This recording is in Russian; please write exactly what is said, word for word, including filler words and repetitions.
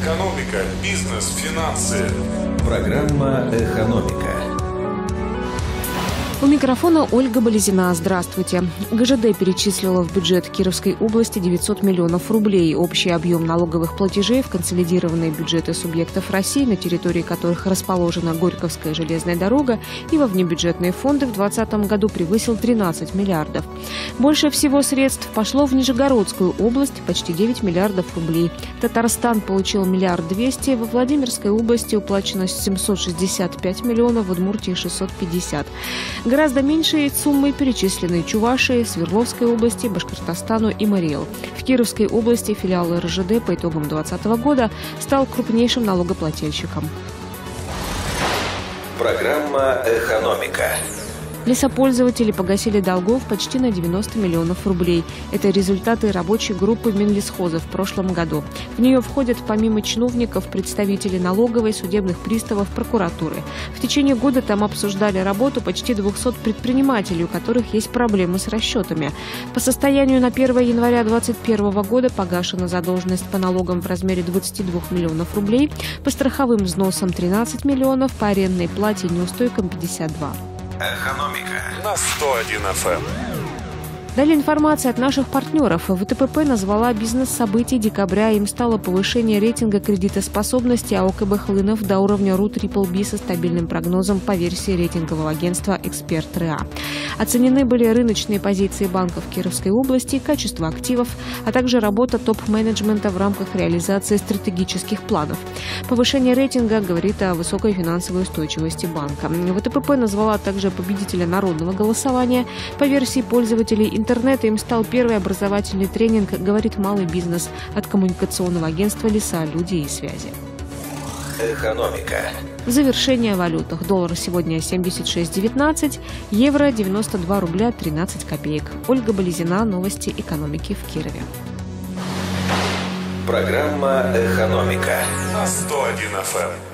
Экономика, бизнес, финансы. Программа «Экономика». У микрофона Ольга Болезина. Здравствуйте. ГЖД перечислила в бюджет Кировской области девятьсот миллионов рублей. Общий объем налоговых платежей в консолидированные бюджеты субъектов России, на территории которых расположена Горьковская железная дорога, и во внебюджетные фонды в две тысячи двадцатом году превысил тринадцать миллиардов. Больше всего средств пошло в Нижегородскую область – почти девять миллиардов рублей. Татарстан получил миллиард двести, во Владимирской области уплачено семьсот шестьдесят пять миллионов, в Удмуртии – шестьсот пятьдесят. Гораздо меньшие суммы перечислены Чувашии, Свердловской области, Башкортостану и Мариэл. В Кировской области филиал эр жэ дэ по итогам две тысячи двадцатого года стал крупнейшим налогоплательщиком. Программа «Экономика». Лесопользователи погасили долгов почти на девяносто миллионов рублей. Это результаты рабочей группы Минлесхоза в прошлом году. В нее входят помимо чиновников представители налоговой, судебных приставов, прокуратуры. В течение года там обсуждали работу почти двухсот предпринимателей, у которых есть проблемы с расчетами. По состоянию на первое января две тысячи двадцать первого года погашена задолженность по налогам в размере двадцати двух миллионов рублей, по страховым взносам тринадцать миллионов, по арендной плате и неустойкам пятьдесят два. Экономика на сто один эф эм. Далее информация от наших партнеров. вэ тэ пэ пэ назвала бизнес-событий декабря. Им стало повышение рейтинга кредитоспособности а о ка бэ Хлынов до уровня ру трипл би со стабильным прогнозом по версии рейтингового агентства «Эксперт эр а». Оценены были рыночные позиции банков Кировской области, качество активов, а также работа топ-менеджмента в рамках реализации стратегических планов. Повышение рейтинга говорит о высокой финансовой устойчивости банка. вэ тэ пэ пэ назвала также победителя народного голосования. По версии пользователей интернета им стал первый образовательный тренинг «Говорит малый бизнес» от коммуникационного агентства «Леса, люди и связи». Экономика. Завершение о валютах. Доллар сегодня семьдесят шесть девятнадцать, евро девяносто два рубля тринадцать копеек. Ольга Болезина. Новости экономики в Кирове. Программа «Экономика» на сто один эф эм.